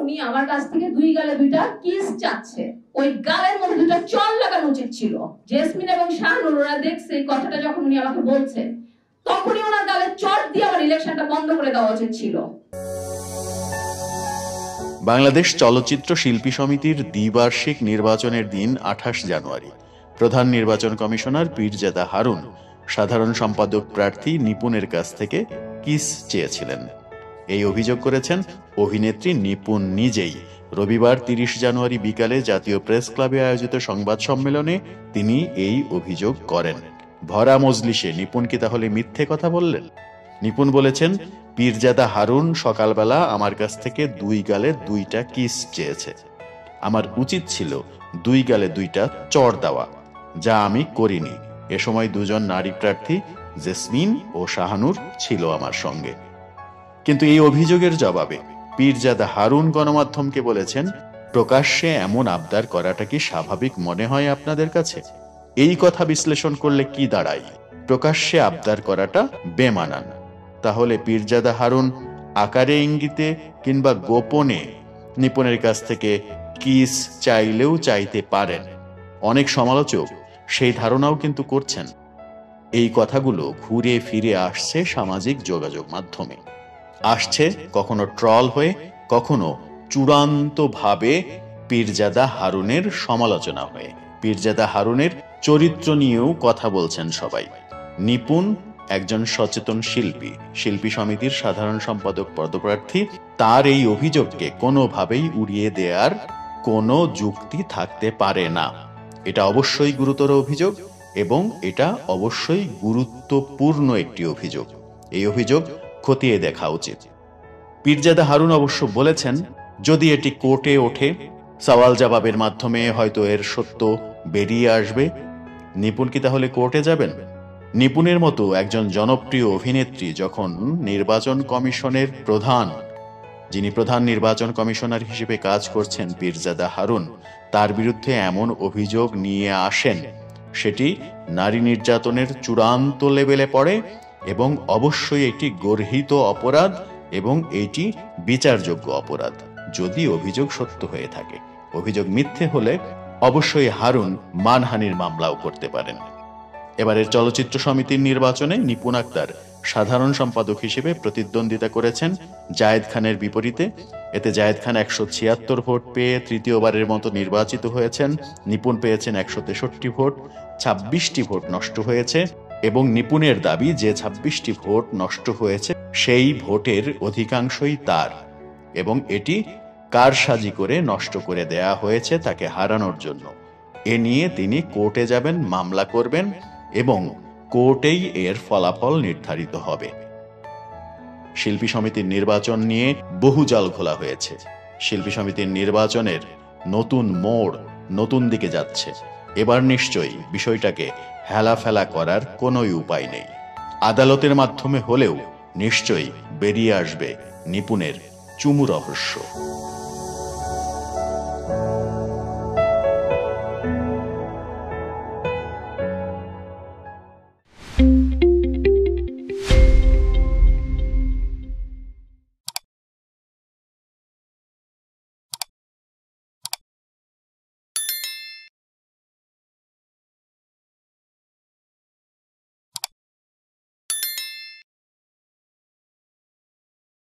উনি আমার কাছ থেকে দুই গালে দুইটা কিস চাচ্ছে। ওই গালের মধ্যে দুইটা চড় লাগানো উচিত ছিল। জেসমিন এবং শাহনুর ওরা দেখছে এই কথাটা যখন উনি আমাকে বলছে, তখনই ওনার গালে চড় দিয়ে আমার ইলেকশনটা বন্ধ করে দেওয়া উচিত ছিল। বাংলাদেশ চলচ্চিত্র শিল্পী সমিতির দ্বিবার্ষিক নির্বাচনের দিন 28 জানুয়ারি প্রধান নির্বাচন কমিশনার পীরজাদা হারুন সাধারণ সম্পাদক প্রার্থী নিপুণের কাছ থেকে কিস চেয়েছিলেন। এই অভিযোগ করেছেন অভিনেত্রী নিপুণ নিজেই। রবিবার 30 জানুয়ারি বিকালে জাতীয় প্রেস ক্লাবে আয়োজিত সংবাদ সম্মেলনে তিনি এই অভিযোগ করেন। ভরা মজলিসে নিপুণ কি তাহলে মিথ্যে কথা বললেন? নিপুণ বলেছেন, পীরজাদা হারুন সকালবেলা আমার কাছ থেকে দুই গালে দুইটা কিস চেয়েছে। আমার উচিত ছিল দুই গালে দুইটা চড় দেওয়া, যা আমি করিনি। এ সময় দুজন নারী প্রার্থী জেসমিন ও শাহানুর ছিল আমার সঙ্গে। কিন্তু এই অভিযোগের জবাবে পীরজাদা হারুন গণমাধ্যমকে বলেছেন, প্রকাশ্যে এমন আবদার করাটা কি স্বাভাবিক মনে হয় আপনাদের কাছে? এই কথা বিশ্লেষণ করলে কি দাঁড়ায়? প্রকাশ্যে আবদার করাটা বেমানান। তাহলে পীরজাদা হারুন আকারে ইঙ্গিতে কিংবা গোপনে নিপুণের কাছ থেকে কিস চাইলেও চাইতে পারেন। অনেক সমালোচক সেই ধারণাও কিন্তু করছেন। এই কথাগুলো ঘুরে ফিরে আসছে সামাজিক যোগাযোগ মাধ্যমে, আসছে কখনো ট্রল হয়ে, কখনো চূড়ান্তভাবে পীরজাদা হারুনের সমালোচনা হয়ে। পীরজাদা হারুনের চরিত্র নিয়েও কথা বলছেন সবাই। নিপুণ একজন সচেতন শিল্পী, শিল্পী সমিতির সাধারণ সম্পাদক পদপ্রার্থী। তার এই অভিযোগকে কোনোভাবেই উড়িয়ে দেওয়ার কোনো যুক্তি থাকতে পারে না। এটা অবশ্যই গুরুতর অভিযোগ এবং এটা অবশ্যই গুরুত্বপূর্ণ একটি অভিযোগ। এই অভিযোগ খতিয়ে দেখা উচিত। পীরজাদা হারুন অবশ্য বলেছেন, যদি এটি কোর্টে ওঠে, সওয়াল জবাবের মাধ্যমে হয়তো এর সত্য বেরিয়ে আসবে। নিপুণ কি তাহলে কোর্টে যাবেন? নিপুণের মতো একজন জনপ্রিয় অভিনেত্রী যখন নির্বাচন কমিশনের প্রধান, যিনি প্রধান নির্বাচন কমিশনার হিসেবে কাজ করছেন পীরজাদা হারুন, তার বিরুদ্ধে এমন অভিযোগ নিয়ে আসেন, সেটি নারী নির্যাতনের চূড়ান্ত লেভেলে পড়ে এবং অবশ্যই একটি গর্হিত অপরাধ এবং এটি বিচারযোগ্য অপরাধ যদি অভিযোগ সত্য হয়ে থাকে। অভিযোগ মিথ্যে হলে অবশ্যই হারুন মানহানির মামলাও করতে পারেন। এবারের চলচ্চিত্র সমিতির নির্বাচনে নিপুণ আক্তার সাধারণ সম্পাদক হিসেবে প্রতিদ্বন্দ্বিতা করেছেন জায়েদ খানের বিপরীতে। এতে জায়েদ খান 176 ভোট পেয়ে তৃতীয়বারের মতো নির্বাচিত হয়েছেন। নিপুণ পেয়েছেন 163 ভোট, 26টি ভোট নষ্ট হয়েছে এবং নিপুণের দাবি যে 26টি ভোট নষ্ট হয়েছে সেই ভোটের অধিকাংশই তার এবং এটি কারসাজি করে নষ্ট করে দেয়া হয়েছে তাকে হারানোর জন্য। এ নিয়ে তিনি কোর্টে যাবেন, মামলা করবেন এবং কোর্টেই এর ফলাফল নির্ধারিত হবে। শিল্পী সমিতির নির্বাচন নিয়ে বহু জাল খোলা হয়েছে। শিল্পী সমিতির নির্বাচনের নতুন মোড় নতুন দিকে যাচ্ছে। এবার নিশ্চয়ই বিষয়টাকে হেলাফেলা করার কোনোই উপায় নেই। আদালতের মাধ্যমে হলেও নিশ্চয়ই বেরিয়ে আসবে নিপুণের চুমু রহস্য।